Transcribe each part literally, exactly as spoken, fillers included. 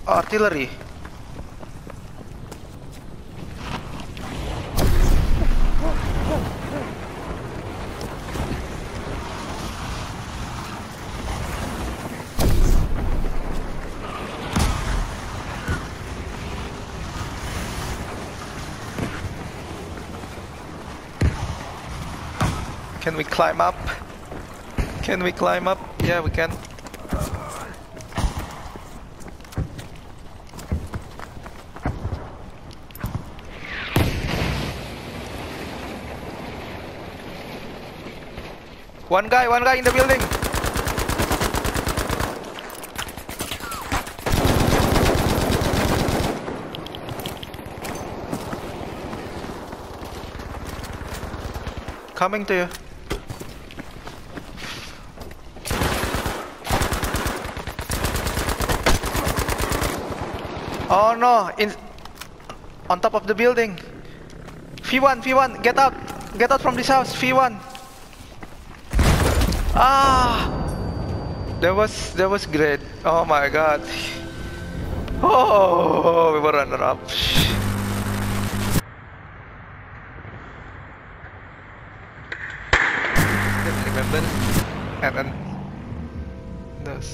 artillery. Can we climb up? Can we climb up? Yeah, we can. One guy, one guy in the building. Coming to you. Oh no, in on top of the building. V one, V one, get out. Get out from this house, V one. Ah, that was that was great. Oh my god. Oh, we were runner up. Remember? And and those.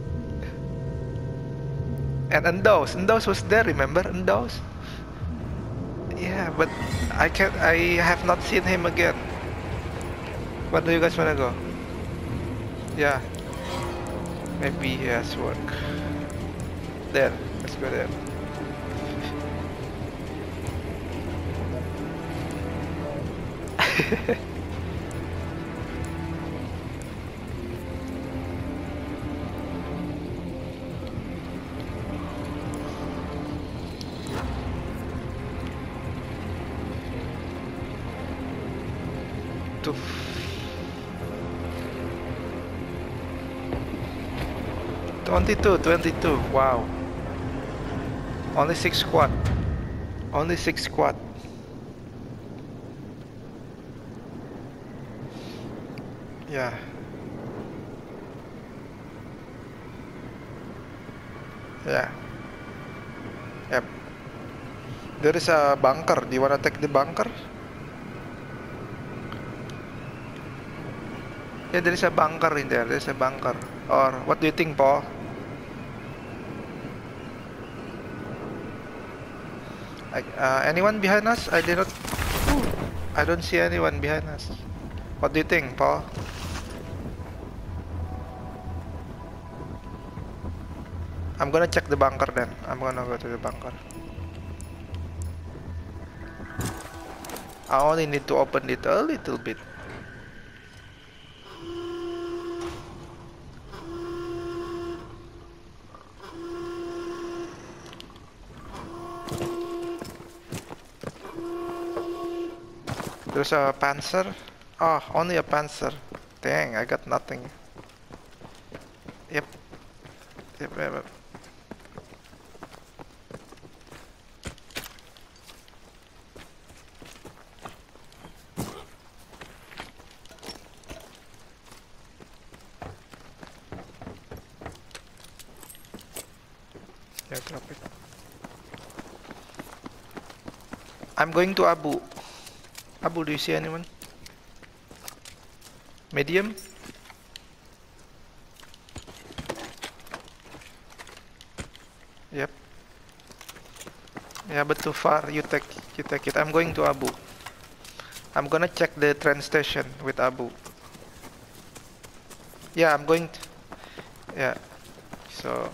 And Endos, Endos was there. Remember Endos? Yeah, but I can't. I have not seen him again. Where do you guys wanna go? Yeah, maybe he has work. There, let's go there. To twenty-two, twenty-two, wow. Only six squad. Only six squad. Yeah. Yeah. Yep. There is a bunker. Do you wanna take the bunker? Yeah, there is a bunker in there. There's a bunker. Or what do you think, Paul? I, uh, anyone behind us? I did not. I don't see anyone behind us. What do you think, Paul? I'm gonna check the bunker then. I'm gonna go to the bunker. I only need to open it a little bit. There's a Panzer. Oh, only a Panzer. Dang, I got nothing. Yep. Yep, yep, yep. Yeah, drop it. I'm going to Abu. Abu, do you see anyone? Medium? Yep. Yeah, but too far. You take, you take it. I'm going to Abu. I'm gonna check the train station with Abu. Yeah, I'm going to. Yeah. So.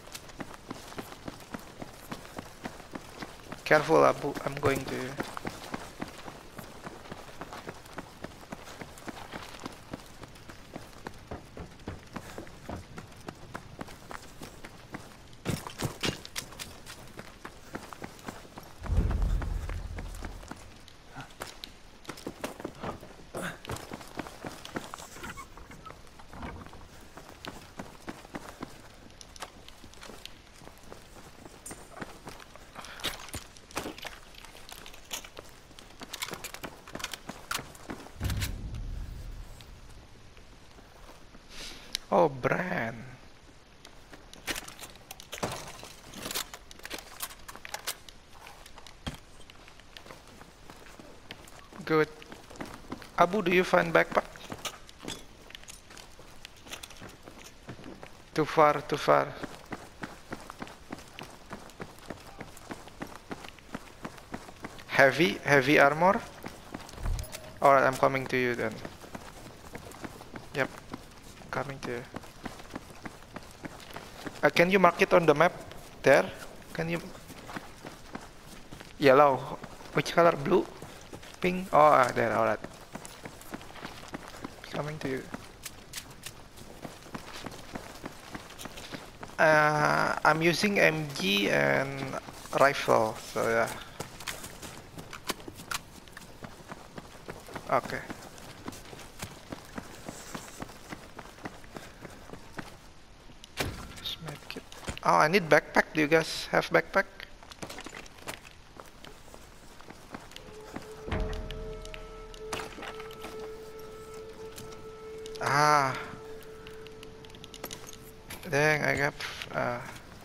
Careful, Abu. I'm going to. Oh, Bran. Good. Abu, do you find backpack? Too far, too far. Heavy, heavy armor? Alright, I'm coming to you then. Yep, coming to you. Uh, can you mark it on the map? There? Can you? Yellow. Which color? Blue? Pink? Oh, ah, there, alright. Coming to you. Uh, I'm using M G and rifle, so yeah. Okay. Medkit. Oh, I need backpack. Do you guys have backpack? Ah. Dang, I got. Uh,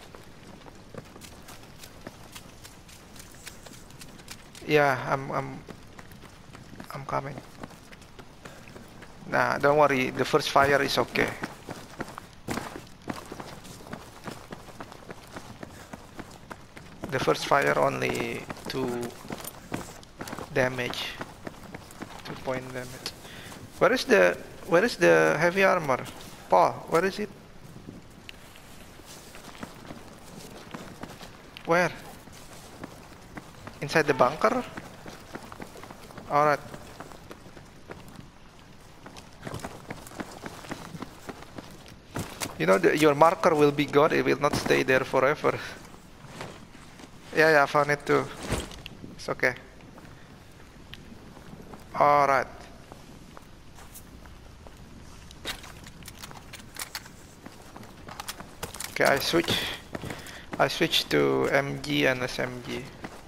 yeah, I'm. I'm. I'm coming. Nah, don't worry. The first fire is okay. The first fire only two damage, two point damage. Where is the where is the heavy armor? Paul, where is it? Where? Inside the bunker? Alright. You know, the, your marker will be gone, it will not stay there forever. Yeah, yeah, I found it too. It's okay. Alright. Okay, I switch. I switch to M G and S M G.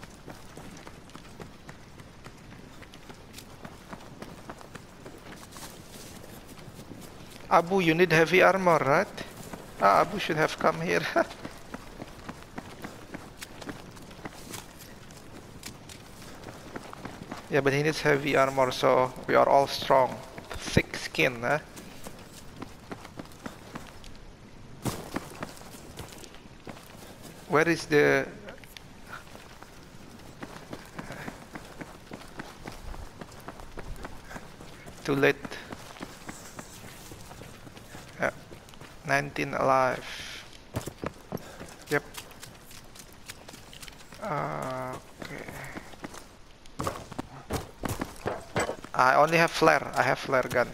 Abu, you need heavy armor, right? Ah, Abu should have come here. Yeah, but he needs heavy armor, so we are all strong. Thick skin, huh? Where is the... Too late. Yeah. nineteen alive. Yep. Uh, okay. I only have flare. I have flare gun.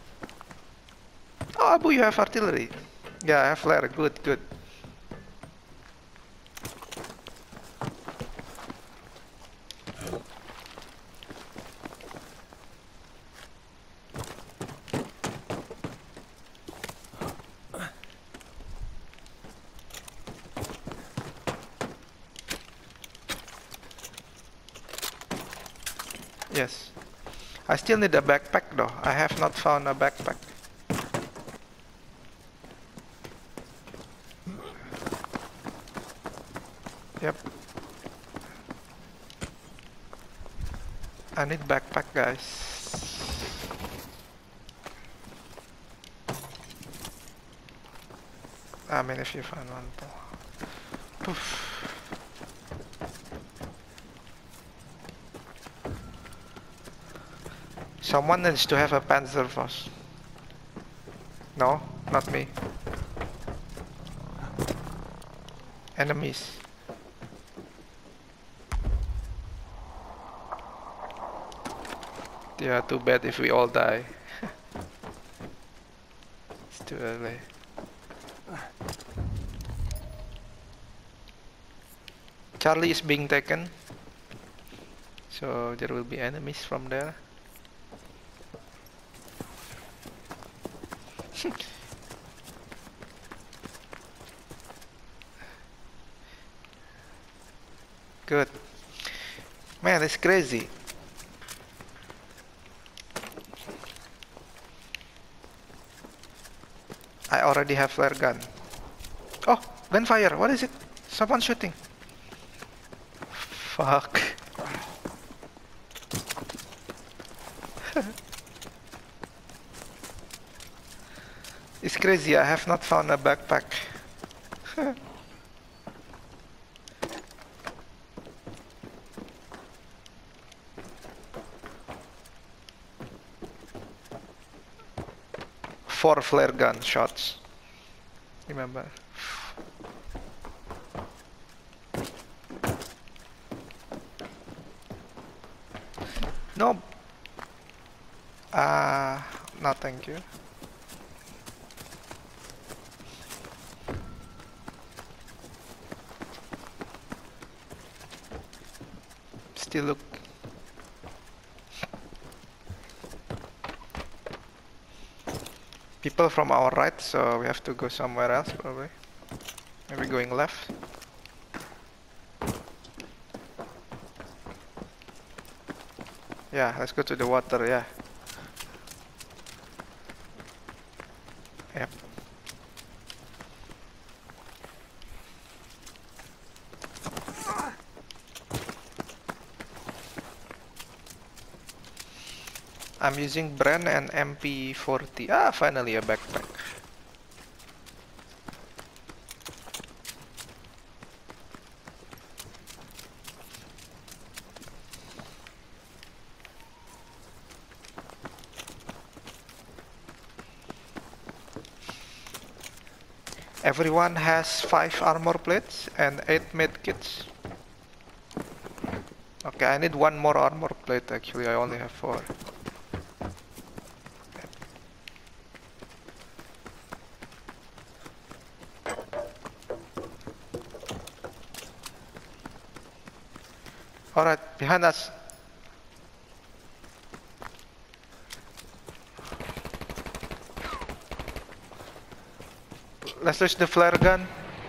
Oh, Abu, you have artillery. Yeah, I have flare. Good, good. Yes. I still need a backpack though. I have not found a backpack. Yep. I need backpack, guys. I mean, if you find one. Poof. Someone needs to have a Panzerfaust. No, not me. Enemies. Yeah, too bad if we all die. It's too early. Charlie is being taken. So there will be enemies from there. Good. Man, it's crazy. I already have flare gun. Oh, gunfire. What is it? Someone shooting. Fuck. It's crazy, I have not found a backpack. Four flare gun shots. Remember? No. Ah, uh, no, thank you. Still look. People from our right, so we have to go somewhere else probably. Maybe going left. Yeah, let's go to the water, yeah. Yep. I'm using Bren and M P forty. Ah, finally a backpack. Everyone has five armor plates and eight medkits. Okay, I need one more armor plate actually, I only have four. Alright, behind us. Let's use the flare gun.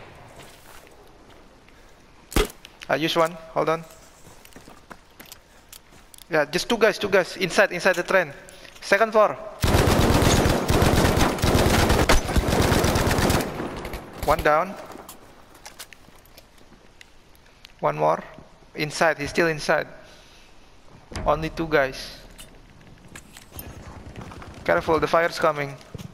I use one, hold on. Yeah, just two guys, two guys, inside, inside the train. Second floor. One down. One more. Inside, he's still inside. Only two guys. Careful, the fire's coming.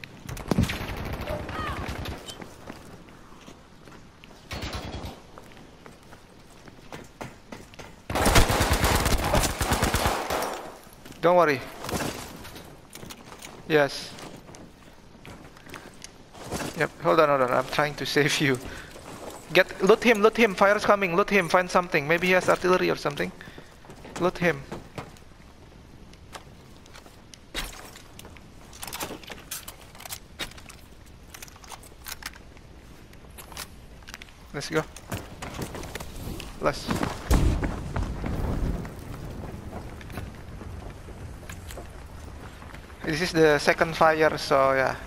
Don't worry. Yes. Yep, hold on, hold on, I'm trying to save you. Get, loot him, loot him, fire's coming, loot him, find something. Maybe he has artillery or something. Loot him. Let's go. Let's. This is the second fire, so yeah.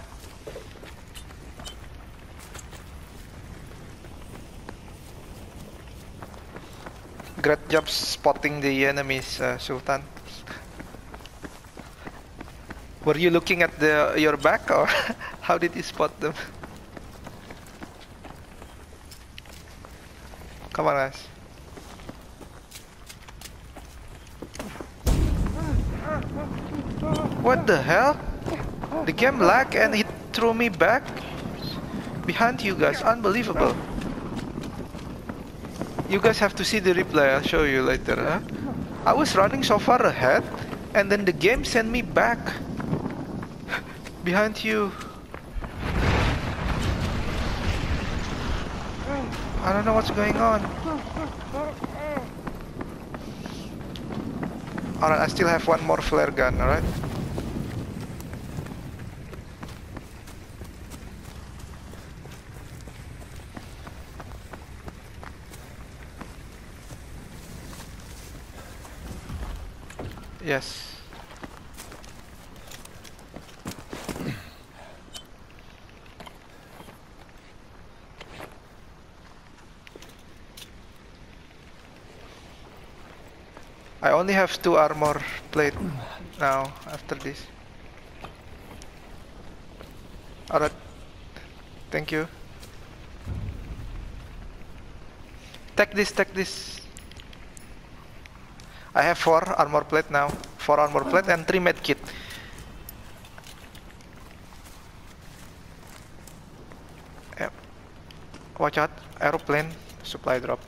Great job spotting the enemies, uh, Sultan. Were you looking at the your back, or how did you spot them? Come on, guys. What the hell? The game lagged and it threw me back behind you guys. Unbelievable. You guys have to see the replay. I'll show you later. Huh? I was running so far ahead, and then the game sent me back behind you. I don't know what's going on. Alright, I still have one more flare gun, alright? Yes. I only have two armor plate now after this. Alright. Thank you. Take this, take this. I have four armor plate now. four armor plate and three med kit. Yep. Watch out, aeroplane, supply drop.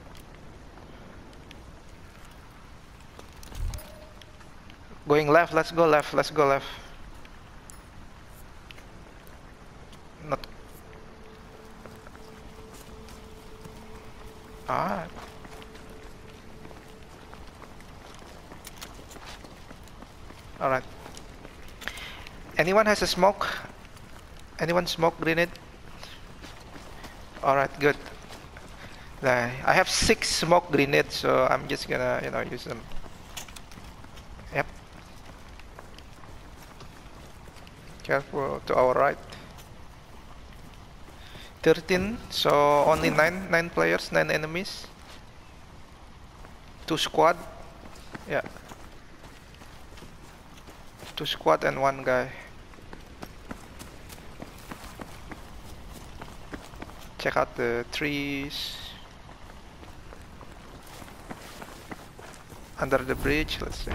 Going left, let's go left, let's go left. Not. Ah. Alright. Anyone has a smoke? Anyone smoke grenade? Alright, good. I have six smoke grenades, so I'm just gonna, you know, use them. Yep. Careful to our right. thirteen, so only nine, nine players, nine enemies. Two squad. Yeah. Two squad and one guy. Check out the trees. Under the bridge, let's see.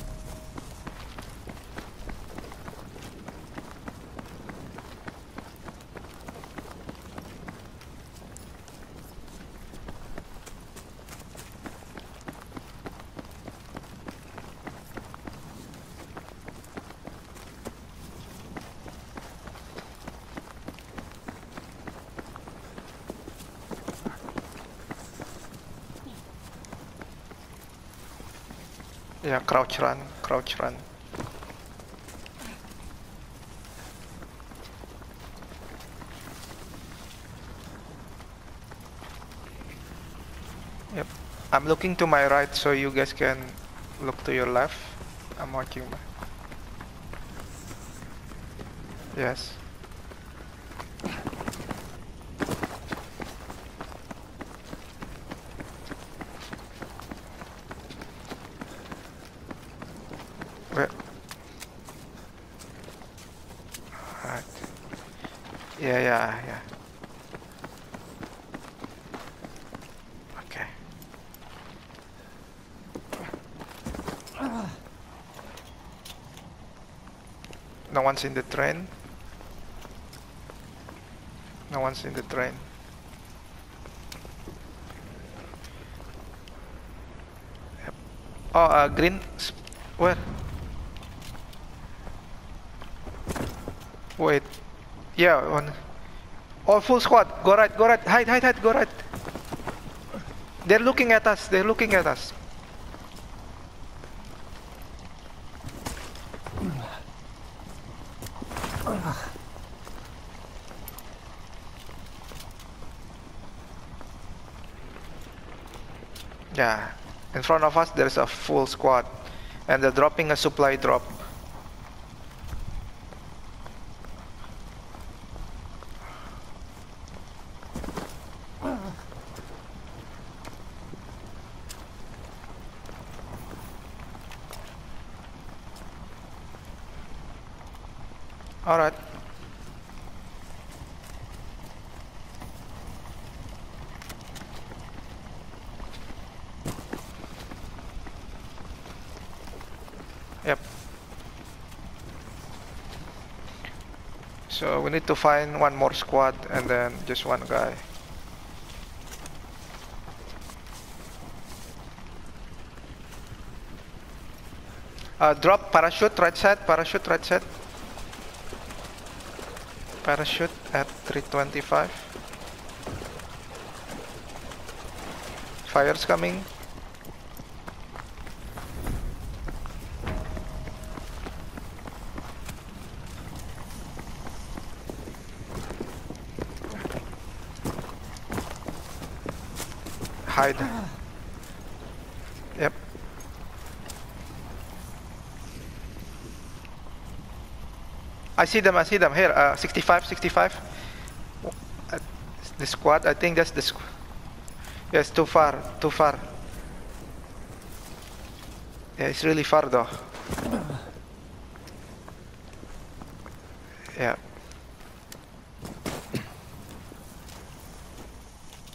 Yeah, crouch run, crouch run. Yep. I'm looking to my right so you guys can look to your left. I'm watching my... Yes. Where? Right. Yeah, yeah, yeah. Okay. No one's in the train. No one's in the train. Yep. Oh, uh, green. Where? Wait. Yeah, one. Oh, full squad. Go right, go right. Hide, hide, hide. Go right. They're looking at us. They're looking at us. Yeah. In front of us, there's a full squad. And they're dropping a supply drop. All right. Yep. So we need to find one more squad and then just one guy. Uh, drop parachute right side, parachute right side. Parachute at three twenty-five. Fire's coming. Hide. Yep. I see them, I see them here, uh, sixty-five, sixty-five. Uh, the squad, I think that's the squad. Yes, too far, too far. Yeah, it's really far though. Yeah.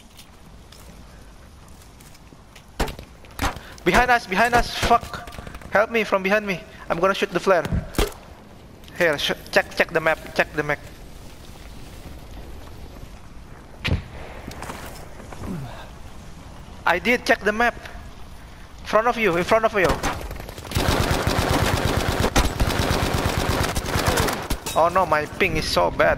Behind us, behind us, fuck. Help me from behind me. I'm gonna shoot the flare. Here, sh check check the map. Check the map. I did check the map. In front of you. In front of you. Oh no, my ping is so bad.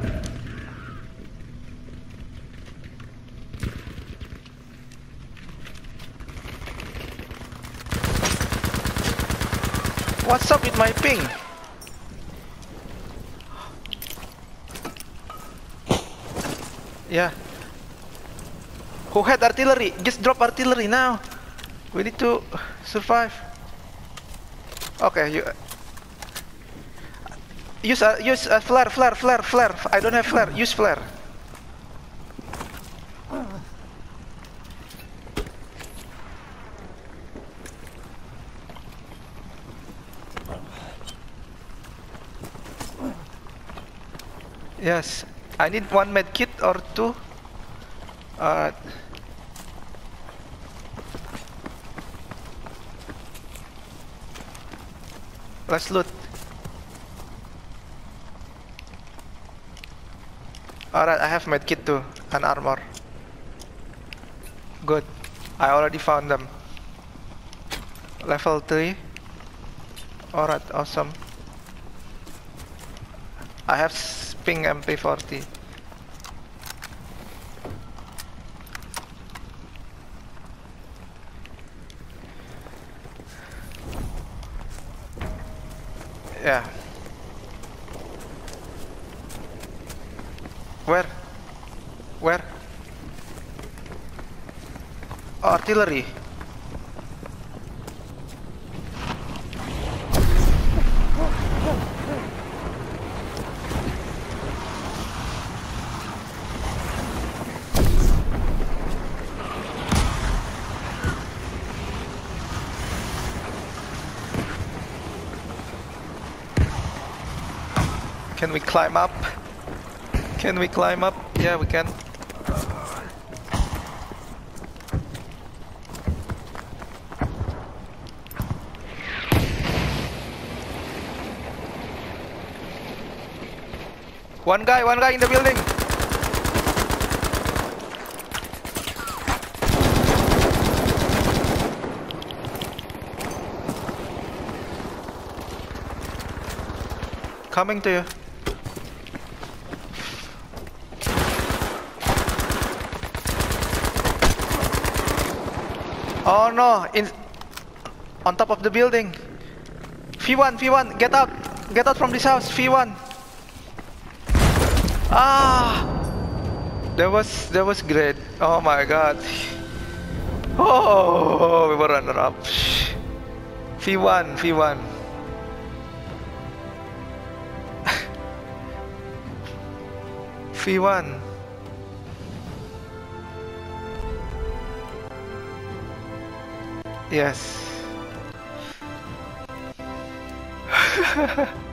What's up with my ping? Yeah. Who had artillery? Just drop artillery now. We need to survive. Okay, you use a use a flare, flare, flare, flare. I don't have flare. Use flare. Yes, I need one med kit or two. Alright. Let's loot. Alright, I have med kit too and armor. Good. I already found them. Level three. Alright, awesome. I have ping M P forty. Yeah. Where? Where? Oh, artillery. Can we climb up? Can we climb up? Yeah, we can. One guy, one guy in the building. Coming to you. Oh no, in on top of the building. V one, V one, get out. Get out from this house, V one. Ah, that was that was great. Oh my god. Oh, we were runner up. V one, V one. V one. Yes.